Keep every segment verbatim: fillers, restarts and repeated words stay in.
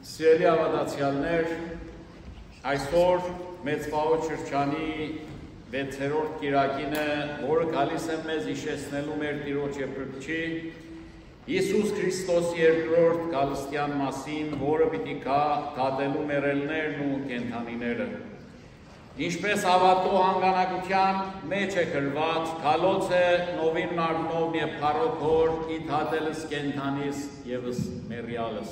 Սիրելի ավադացյալներ, այսօր մեծ պահոց շրջանի վեցերորդ կիրակին է, որը գալիս է մեզ հիշեցնելու մեր Տիրոջ եւ Փրկչի Հիսուս Քրիստոսի երկրորդ գալստյան մասին, որը պիտի գա գատելու մեռելներն ու կենդանիները։ Ինչպես հավատո հանգանակության մեջ է գրված, գալոց է նովին մարմնով եւ փառոք հոր իթատելս կենդանիս եւս մեռյալս։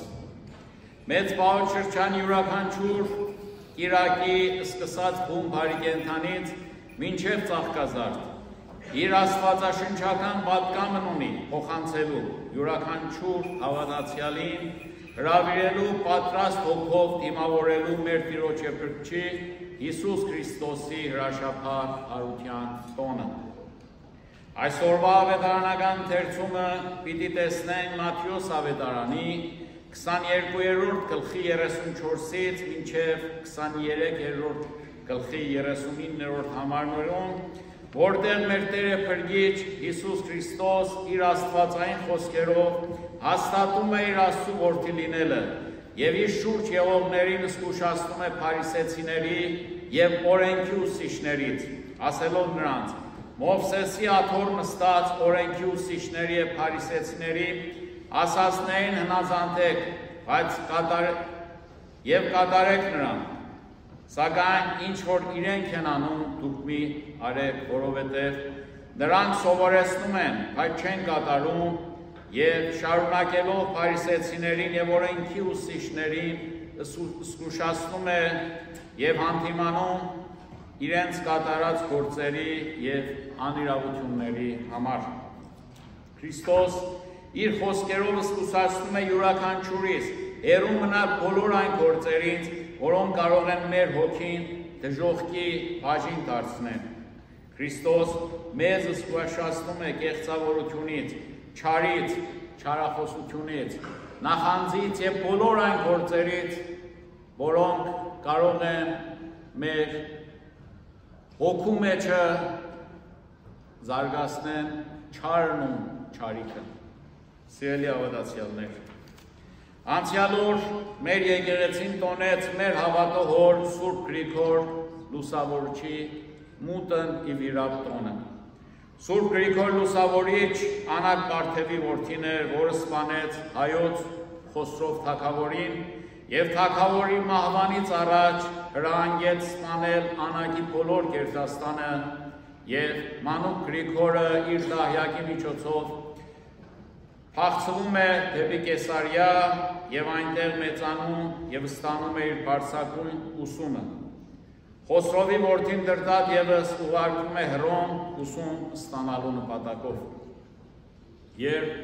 Մեծ պահոց շրջանի յուրաքանչյուր կիրակի սկսած բուն բարի կենդանից մինչև ծաղկազարդ իր աստվածաշնչական պատգամն ունի փոխանցելու յուրաքանչյուր հավատացյալին հրավիրելու պատրաստ հոգով դիմավորելու մեր Տիրոջ եւ Փրկչի Հիսուս Քրիստոսի հրաշափառ հարության տոնը։ Այսօրվա ավետարանական ընթերցումը պիտի տեսնենք Մատթեոս ավետարանի քսաներկուերորդ գլխի երեսունչորսից մինչև քսաներեքերորդ գլխի երեսունիններորդ համարներում, որտեղ մեր Տերը Փրկիչ Հիսուս Քրիստոս իր աստվածային խոսքերով հաստատում է իր Աստծու որդի լինելը եւ իր շուրջ եղողներին զգուշացնում է փարիսեցիների եւ օրենքի ուսուցիչներից, ասելով նրանց. Մովսեսի աթոռ նստած օրենքի ուսուցիչների եւ փարիսեցիների ասածներին հնազանդեք, բայց կատար... եւ կատարեք նրան, սակայն ինչ որ իրենք են անում, դուք մի արեք, որովհետեւ նրանք սովորեցնում են, բայց չեն կատարում եւ շարունակելով փարիսեցիներին եւ օրենքի ուսուցիչներին զգուշացնում է եւ հանդիմանում իրենց կատարած գործերի եւ անիրավությունների համար։ Քրիստոս իր խոսքերով զգուշացնում է յուրաքանչյուրիս հեռու մնալ բոլոր այն գործերից, որոնք կարող են մեր հոգին դժոխքի բաժին դարձնել։ Քրիստոս մեզ զգուշացնում է կեղծավորությունից, չարից, չարախոսությունից, նախանձից եւ բոլոր այն գործերից, որոնք կարող են մեր հոգու մեջը զարգացնեն չարն ու չարիքը։ Սիրելի ավադացյալներ, անցյալ օր մեր եկեղեցին տոնեց մեր հավատո հոր Սուրբ Գրիգոր Լուսավորչի մուտն ի վիրապ տոնը։ Սուրբ Գրիգոր Լուսավորիչ Անակ Պարթևի որդին էր, որը սպանեց հայոց Խոսրով թագավորին եւ թագավորի մահվանից առաջ հրահանգեց սպանել Անակի բոլոր գերդաստանը եւ մանուկ Գրիգորը իր դահյակի միջոցով փախցվում է դեպի Կեսարիա եւ այնտեղ մեծանում եւ ստանում է իր բարձրագույն ուսումը։ Խոսրովի որդին Դրդատ եւս ուղարկվում է Հռոմ ուսում ստանալու նպատակով։ Երբ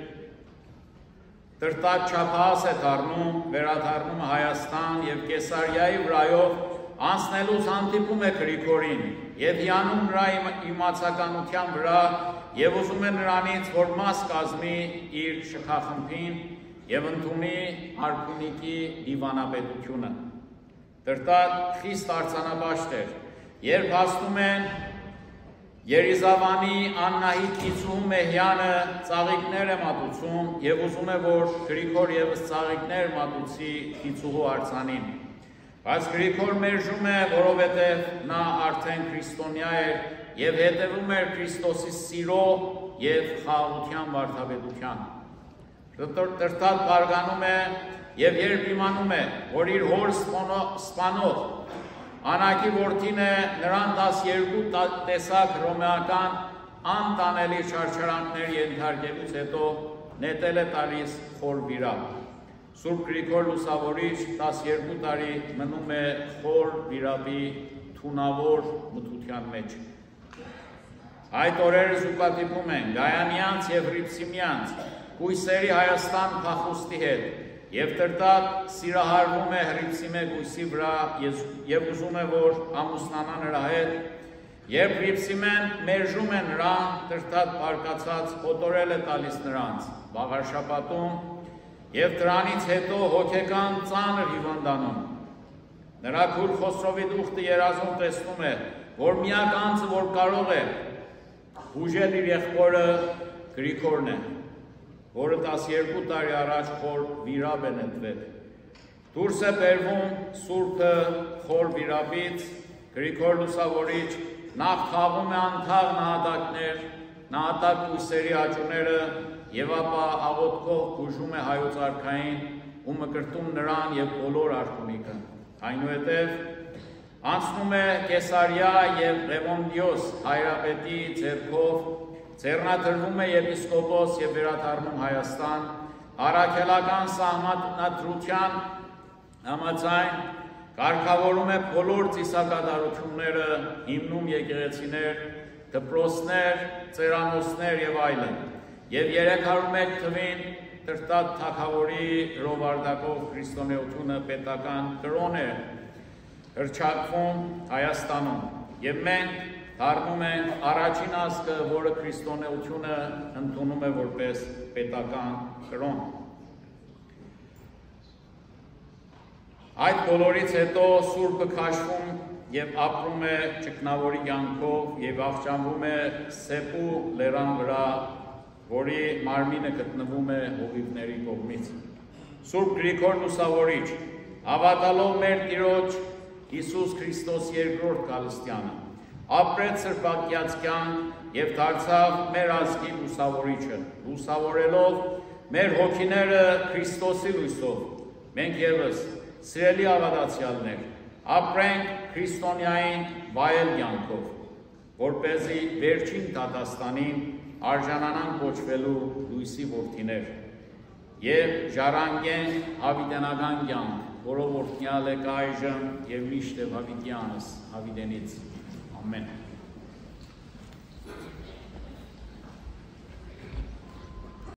Դրդատ չափահաս է դառնում, վերադառնում Հայաստան եւ Կեսարիայի վրայով անցնելուց հանդիպում է Գրիգորին եւ հիանում նրա իմացականության վրա եւ ուզում է նրանից, որ մաս կազմի իր շքախմբին եւ ընդունի Արքունիքի դիվանապետությունը։ Դրդատ խիստ արձանապաշտ էր, երբ հասնում են Երիզավանի Աննահիտ Իցու Մեհյանը ծաղիկներ է մատուցում եւ ուզում է, որ Գրիգոր եւս ծաղիկներ մատուցի Իցուհու արձանին։ Բայց Գրիգոր մերժում է, որովհետև նա արդեն քրիստոնյա էր եւ հետևում էր Քրիստոսի սիրո եւ խաղաղության վարդապետության։ Դրդատ բարգանում է եւ երբ իմանում է, որ իր հոր սպանող Անակի որդին է, նրան տասներկու տեսակ հռոմեական անտանելի չարչարանքներ ենթարկելուց հետո նետել է տալիս խոր վիրապ։ Սուրբ Գրիգոր Լուսավորիչ տասներկու տարի մնում է խոր վիրապի թունավոր մթության մեջ։ Այդ օրերը զուգադիպում են Գայանյանց եւ Հռիփսիմյանց կույսերի Հայաստան փախուստի հետ եւ Դրդատ սիրահարվում է Հռիփսիմե կույսի վրա եւ ուզում է, որ ամուսնանա նրա հետ։ Երբ Հռիփսիմեն մերժում է նրան, Դրդատ բարկացած կոտորել է տալիս նրանց Վաղարշապատում եւ դրանից հետո հոգեկան ծանր հիվանդանում։ Նրա քույր Խոսրովի դուխտը երազում տեսնում է, որ միակ անձը, որ կարող է բուժել իր եղբորը Գրիգորն է, որը տասներկու տարի առաջ խոր վիրապ է նետվել։ Դուրս է բերվում Սուրբը խոր վիրաբից, Գրիգոր Լուսավորիչ նախ թաղում է անթաղ նահատակներ, նահատակ կույսերի աճուները և ապա աղոտքով բուժում է հայոց արքային ու մկրտում նրան և բոլոր արքունիքը։ Այնուհետև անցնում է Կեսարիա և Ղևոնդիոս հայրապետի ձեռքով, ձեռնադրվում է եպիսկոպոս և վերադառնում Հայաստան, առաքելական սահմանադրության համաձայն կարգավորում է բոլոր ծիսակատարությունները, հիմնում եկեղեցիներ, դպրոցներ, ծերանոցներ և այլն, և երեք հարյուր մեկ թվին Տրտատ թագավորի հրովարտակով քրիստոնեությունը պետական կրոն է հռչակվում Հայաստանում, և մենք դառնում ենք առաջին ազգը, որը քրիստոնեությունը ընդունում է որպես պետական կրոն։ Այդ բոլորից հետո Սուրբը քաշվում և ապրում է ճգնավորի կյանքով և աղջանվում է Սեպու լեռան վրա, որի մարմինը գտնվում է հովիվների կողմից։ Սուրբ Գրիգոր Լուսավորիչ, հավատալով մեր Տիրոջ Հիսուս Քրիստոս երկրորդ Գալստյանը, ապրեց սրբակյաց կյանք և դարձավ մեր ազգի լուսավորիչը, լուսավորելով մեր հոգիները Քրիստոսի լույսով։ Մենք ևս, սիրելի ավատացյալներ, ապրենք քրիստոնյային վայել կյանքով, որպեսզի վերջին դատաստանին արժանանան կոչվելու լույսի որդիներ և ժառանգենք հավիտենական կյանք, որով օրհնյալ է այժմ և միշտ է հավիտյանս հավիտենից։ Ամեն։